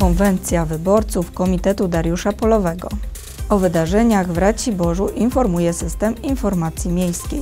Konwencja wyborców Komitetu Dariusza Polowego. O wydarzeniach w Raciborzu informuje System Informacji Miejskiej.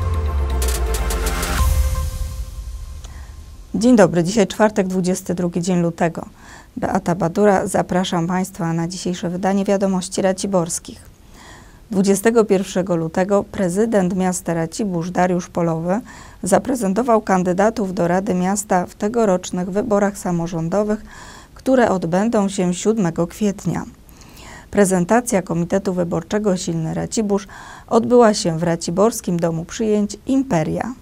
Dzień dobry, dzisiaj czwartek, 22 dzień lutego. Beata Badura, zapraszam Państwa na dzisiejsze wydanie Wiadomości Raciborskich. 21 lutego prezydent miasta Racibórz Dariusz Polowy zaprezentował kandydatów do Rady Miasta w tegorocznych wyborach samorządowych, które odbędą się 7 kwietnia. Prezentacja Komitetu Wyborczego Silny Racibórz odbyła się w Raciborskim Domu Przyjęć Imperia.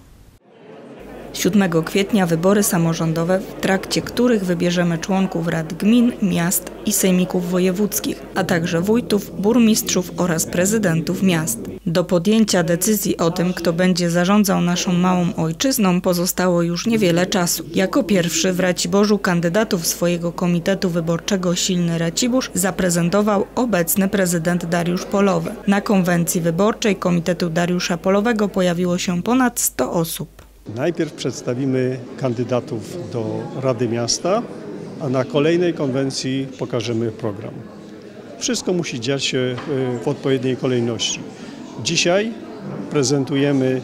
7 kwietnia wybory samorządowe, w trakcie których wybierzemy członków rad gmin, miast i sejmików wojewódzkich, a także wójtów, burmistrzów oraz prezydentów miast. Do podjęcia decyzji o tym, kto będzie zarządzał naszą małą ojczyzną, pozostało już niewiele czasu. Jako pierwszy w Raciborzu kandydatów swojego Komitetu Wyborczego Silny Racibórz zaprezentował obecny prezydent Dariusz Polowy. Na konwencji wyborczej Komitetu Dariusza Polowego pojawiło się ponad 100 osób. Najpierw przedstawimy kandydatów do Rady Miasta, a na kolejnej konwencji pokażemy program. Wszystko musi dziać się w odpowiedniej kolejności. Dzisiaj prezentujemy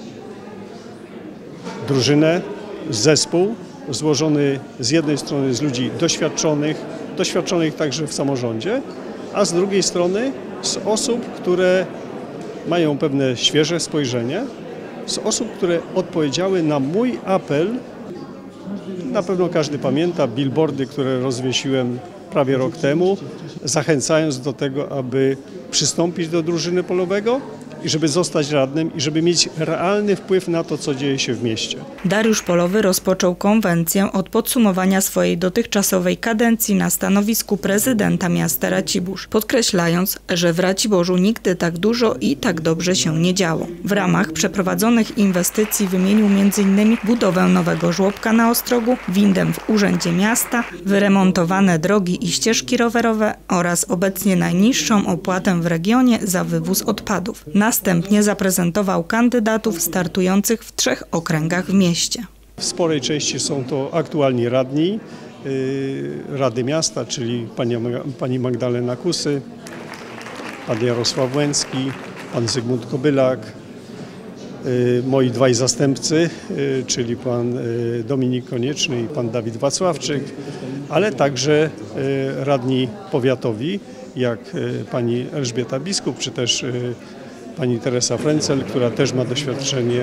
drużynę, zespół złożony z jednej strony z ludzi doświadczonych także w samorządzie, a z drugiej strony z osób, które mają pewne świeże spojrzenie, z osób, które odpowiedziały na mój apel. Na pewno każdy pamięta billboardy, które rozwiesiłem prawie rok temu, zachęcając do tego, aby przystąpić do drużyny polowego i żeby zostać radnym i żeby mieć realny wpływ na to, co dzieje się w mieście. Dariusz Polowy rozpoczął konwencję od podsumowania swojej dotychczasowej kadencji na stanowisku prezydenta miasta Racibórz, podkreślając, że w Raciborzu nigdy tak dużo i tak dobrze się nie działo. W ramach przeprowadzonych inwestycji wymienił m.in. budowę nowego żłobka na Ostrogu, windę w Urzędzie Miasta, wyremontowane drogi i ścieżki rowerowe oraz obecnie najniższą opłatę w regionie za wywóz odpadów. Następnie zaprezentował kandydatów startujących w 3 okręgach w mieście. W sporej części są to aktualni radni Rady Miasta, czyli pani Magdalena Kusy, pan Jarosław Łęcki, pan Zygmunt Kobylak, moi dwaj zastępcy, czyli pan Dominik Konieczny i pan Dawid Wacławczyk, ale także radni powiatowi, jak pani Elżbieta Biskup, czy też pani Teresa Frencel, która też ma doświadczenie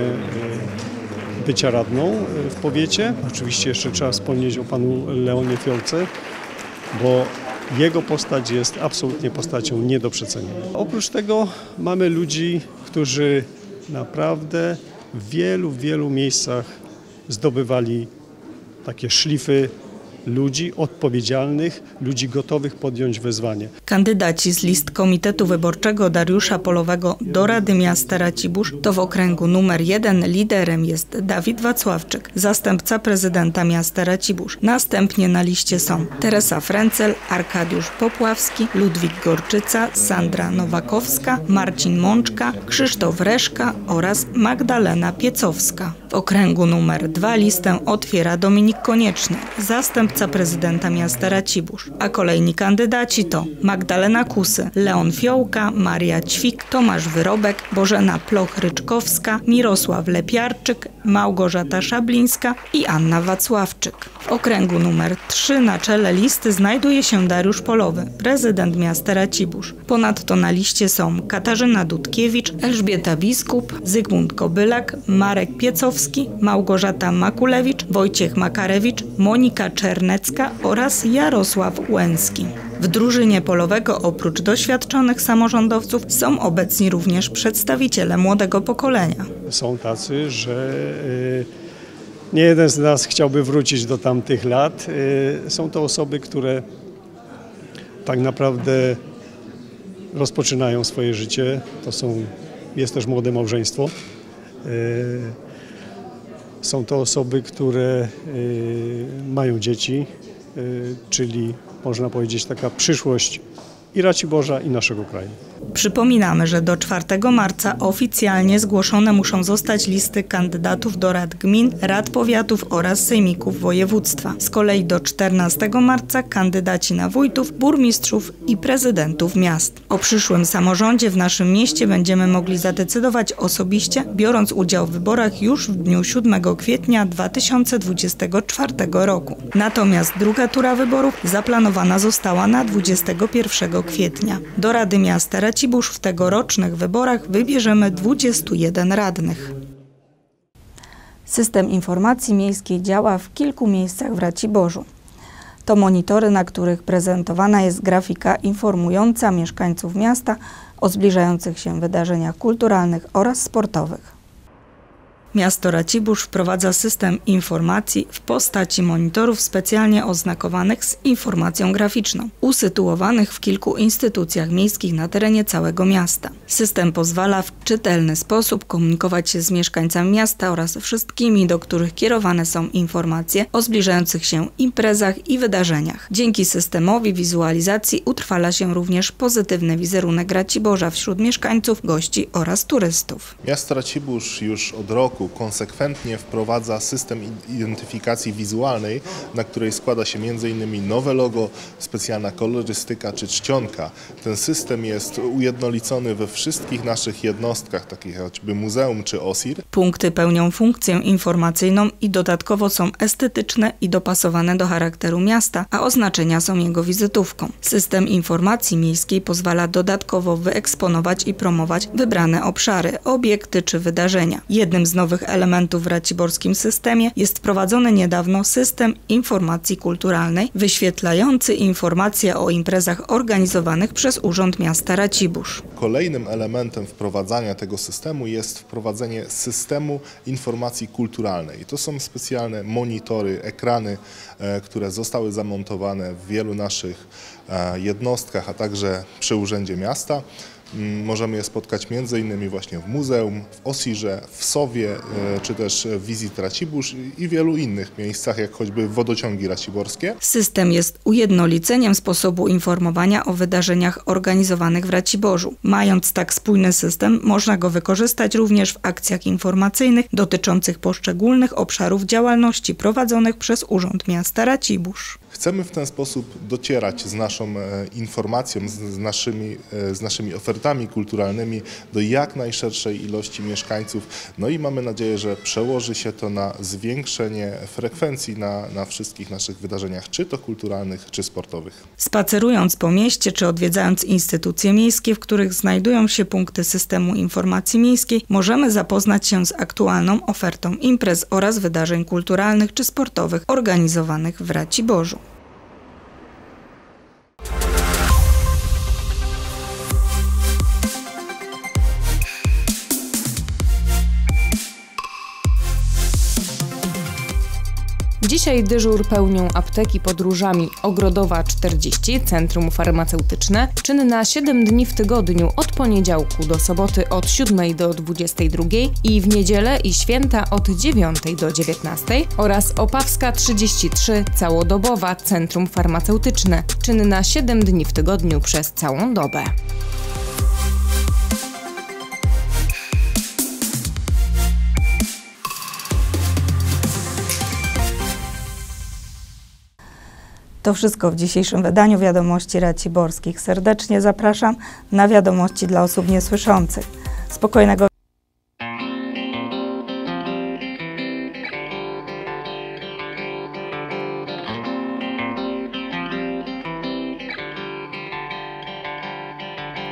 bycia radną w powiecie. Oczywiście jeszcze trzeba wspomnieć o panu Leonie Fiolce, bo jego postać jest absolutnie postacią nie do przecenienia. Oprócz tego mamy ludzi, którzy naprawdę w wielu miejscach zdobywali takie szlify ludzi odpowiedzialnych, ludzi gotowych podjąć wyzwanie. Kandydaci z list Komitetu Wyborczego Dariusza Polowego do Rady Miasta Racibórz to w okręgu numer 1 liderem jest Dawid Wacławczyk, zastępca prezydenta miasta Racibórz. Następnie na liście są Teresa Frencel, Arkadiusz Popławski, Ludwik Gorczyca, Sandra Nowakowska, Marcin Mączka, Krzysztof Reszka oraz Magdalena Piecowska. W okręgu numer 2 listę otwiera Dominik Konieczny, zastępca prezydenta miasta Racibórz, a kolejni kandydaci to Magdalena Kusy, Leon Fiołka, Maria Ćwik, Tomasz Wyrobek, Bożena Ploch-Ryczkowska, Mirosław Lepiarczyk, Małgorzata Szablińska i Anna Wacławczyk. W okręgu numer 3 na czele listy znajduje się Dariusz Polowy, prezydent miasta Racibórz. Ponadto na liście są Katarzyna Dudkiewicz, Elżbieta Biskup, Zygmunt Kobylak, Marek Piecowski, Małgorzata Makulewicz, Wojciech Makarewicz, Monika Czernecka oraz Jarosław Łęcki. W drużynie Polowego oprócz doświadczonych samorządowców są obecni również przedstawiciele młodego pokolenia. Są tacy, że nie jeden z nas chciałby wrócić do tamtych lat. Są to osoby, które tak naprawdę rozpoczynają swoje życie. Jest też młode małżeństwo. Są to osoby, które mają dzieci, czyli można powiedzieć taka przyszłość i Raciborza, i naszego kraju. Przypominamy, że do 4 marca oficjalnie zgłoszone muszą zostać listy kandydatów do rad gmin, rad powiatów oraz sejmików województwa. Z kolei do 14 marca kandydaci na wójtów, burmistrzów i prezydentów miast. O przyszłym samorządzie w naszym mieście będziemy mogli zadecydować osobiście, biorąc udział w wyborach już w dniu 7 kwietnia 2024 roku. Natomiast druga tura wyborów zaplanowana została na 21 kwietnia. Do Rady Miasta Racibórz w tegorocznych wyborach wybierzemy 21 radnych. System informacji miejskiej działa w kilku miejscach w Raciborzu. To monitory, na których prezentowana jest grafika informująca mieszkańców miasta o zbliżających się wydarzeniach kulturalnych oraz sportowych. Miasto Racibórz wprowadza system informacji w postaci monitorów specjalnie oznakowanych z informacją graficzną, usytuowanych w kilku instytucjach miejskich na terenie całego miasta. System pozwala w czytelny sposób komunikować się z mieszkańcami miasta oraz wszystkimi, do których kierowane są informacje o zbliżających się imprezach i wydarzeniach. Dzięki systemowi wizualizacji utrwala się również pozytywny wizerunek Raciborza wśród mieszkańców, gości oraz turystów. Miasto Racibórz już od roku konsekwentnie wprowadza system identyfikacji wizualnej, na której składa się m.in. nowe logo, specjalna kolorystyka czy czcionka. Ten system jest ujednolicony we wszystkich naszych jednostkach, takich jak choćby muzeum czy OSIR. Punkty pełnią funkcję informacyjną i dodatkowo są estetyczne i dopasowane do charakteru miasta, a oznaczenia są jego wizytówką. System informacji miejskiej pozwala dodatkowo wyeksponować i promować wybrane obszary, obiekty czy wydarzenia. Jednym z nowych elementów w raciborskim systemie jest wprowadzony niedawno system informacji kulturalnej, wyświetlający informacje o imprezach organizowanych przez Urząd Miasta Racibórz. Kolejnym elementem wprowadzania tego systemu jest wprowadzenie systemu informacji kulturalnej. To są specjalne monitory, ekrany, które zostały zamontowane w wielu naszych jednostkach, a także przy Urzędzie Miasta. Możemy je spotkać m.in. właśnie w muzeum, w OSIR-ze, w Sowie, czy też w Visit Racibórz i wielu innych miejscach, jak choćby wodociągi raciborskie. System jest ujednoliceniem sposobu informowania o wydarzeniach organizowanych w Raciborzu. Mając tak spójny system, można go wykorzystać również w akcjach informacyjnych dotyczących poszczególnych obszarów działalności prowadzonych przez Urząd Miasta Racibórz. Chcemy w ten sposób docierać z naszą informacją, z naszymi ofertami kulturalnymi do jak najszerszej ilości mieszkańców. No i mamy nadzieję, że przełoży się to na zwiększenie frekwencji na wszystkich naszych wydarzeniach, czy to kulturalnych, czy sportowych. Spacerując po mieście, czy odwiedzając instytucje miejskie, w których znajdują się punkty systemu informacji miejskiej, możemy zapoznać się z aktualną ofertą imprez oraz wydarzeń kulturalnych czy sportowych organizowanych w Raciborzu. Dzisiaj dyżur pełnią apteki pod Różami Ogrodowa 40, Centrum Farmaceutyczne, czynne na 7 dni w tygodniu od poniedziałku do soboty od 7 do 22 i w niedzielę i święta od 9 do 19 oraz Opawska 33, całodobowa Centrum Farmaceutyczne, czynne na 7 dni w tygodniu przez całą dobę. To wszystko w dzisiejszym wydaniu Wiadomości Raciborskich. Serdecznie zapraszam na Wiadomości dla osób niesłyszących. Spokojnego